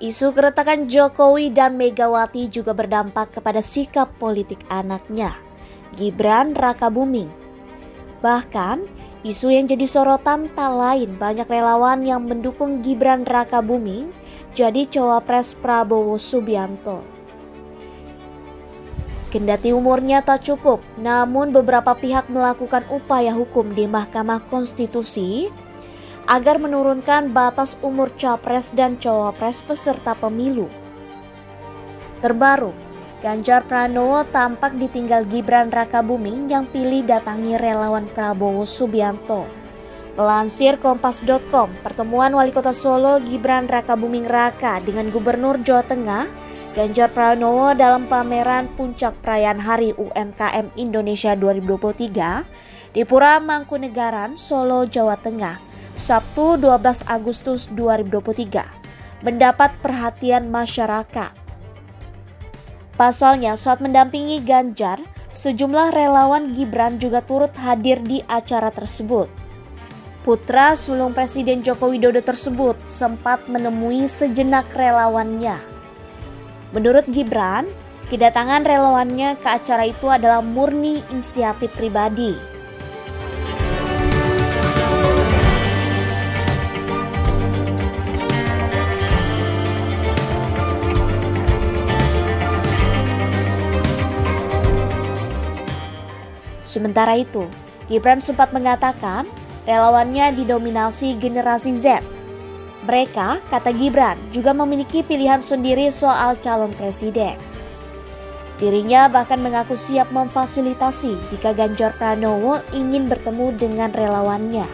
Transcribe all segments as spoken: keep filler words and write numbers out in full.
Isu keretakan Jokowi dan Megawati juga berdampak kepada sikap politik anaknya, Gibran Rakabuming. Bahkan, isu yang jadi sorotan tak lain banyak relawan yang mendukung Gibran Rakabuming jadi cawapres Prabowo Subianto. Kendati umurnya tak cukup, namun beberapa pihak melakukan upaya hukum di Mahkamah Konstitusi agar menurunkan batas umur capres dan cawapres peserta pemilu. Terbaru, Ganjar Pranowo tampak ditinggal Gibran Rakabuming yang pilih datangi relawan Prabowo Subianto. Melansir kompas dot com, pertemuan Wali Kota Solo Gibran Rakabuming Raka dengan Gubernur Jawa Tengah Ganjar Pranowo dalam pameran Puncak Perayaan Hari U M K M Indonesia dua ribu dua puluh tiga di Pura Mangkunegaran, Solo, Jawa Tengah, Sabtu dua belas Agustus dua ribu dua puluh tiga, mendapat perhatian masyarakat. Pasalnya, saat mendampingi Ganjar, sejumlah relawan Gibran juga turut hadir di acara tersebut. Putra sulung Presiden Joko Widodo tersebut sempat menemui sejenak relawannya. Menurut Gibran, kedatangan relawannya ke acara itu adalah murni inisiatif pribadi. Sementara itu, Gibran sempat mengatakan relawannya didominasi generasi Z. Mereka, kata Gibran, juga memiliki pilihan sendiri soal calon presiden. Dirinya bahkan mengaku siap memfasilitasi jika Ganjar Pranowo ingin bertemu dengan relawannya.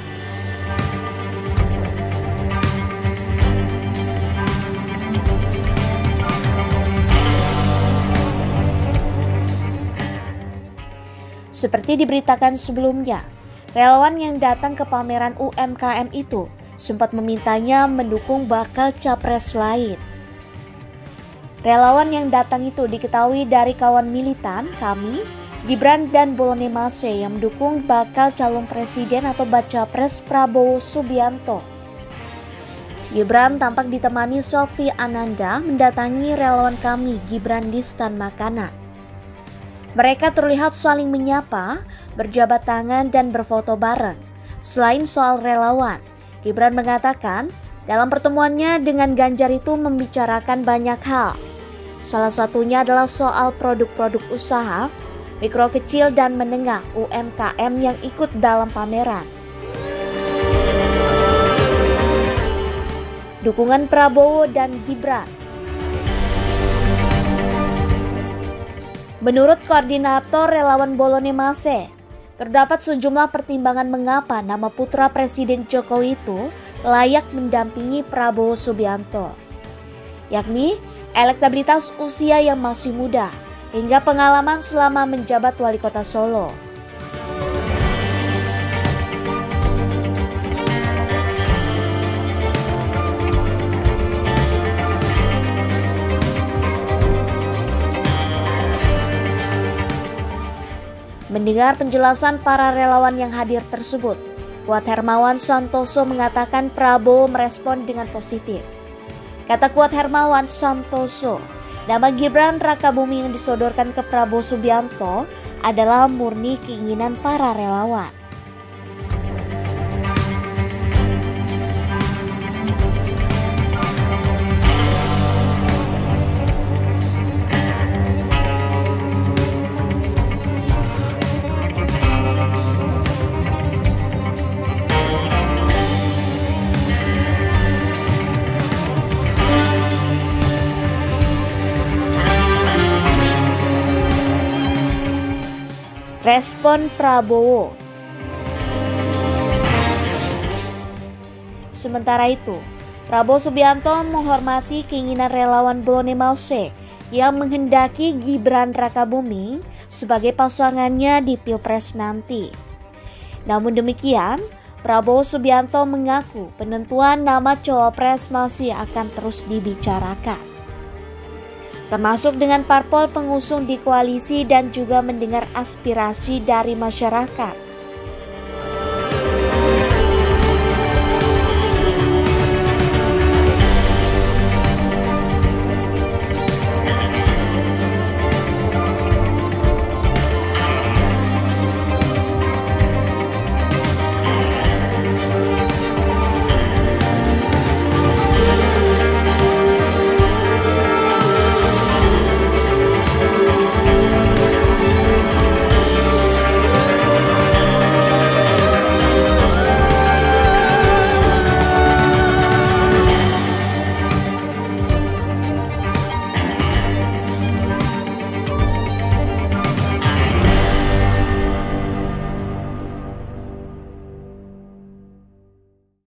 Seperti diberitakan sebelumnya, relawan yang datang ke pameran U M K M itu sempat memintanya mendukung bakal capres lain. Relawan yang datang itu diketahui dari kawan militan kami, Gibran dan Bolonemase yang mendukung bakal calon presiden atau baca pres Prabowo Subianto. Gibran tampak ditemani Selvi Ananda mendatangi relawan kami Gibran di stan makanan. Mereka terlihat saling menyapa, berjabat tangan dan berfoto bareng. Selain soal relawan, Gibran mengatakan dalam pertemuannya dengan Ganjar itu membicarakan banyak hal. Salah satunya adalah soal produk-produk usaha, mikro kecil dan menengah U M K M yang ikut dalam pameran. Dukungan Prabowo dan Gibran. Menurut koordinator relawan Bolonemase, terdapat sejumlah pertimbangan mengapa nama putra Presiden Jokowi itu layak mendampingi Prabowo Subianto, yakni elektabilitas usia yang masih muda hingga pengalaman selama menjabat Wali Kota Solo. Mendengar penjelasan para relawan yang hadir tersebut, Kuat Hermawan Santoso mengatakan Prabowo merespon dengan positif. Kata Kuat Hermawan Santoso, nama Gibran Rakabuming yang disodorkan ke Prabowo Subianto adalah murni keinginan para relawan. Respon Prabowo. Sementara itu, Prabowo Subianto menghormati keinginan relawan Bolonemase yang menghendaki Gibran Rakabuming sebagai pasangannya di Pilpres nanti. Namun demikian, Prabowo Subianto mengaku penentuan nama cawapres masih akan terus dibicarakan, termasuk dengan parpol pengusung di koalisi dan juga mendengar aspirasi dari masyarakat.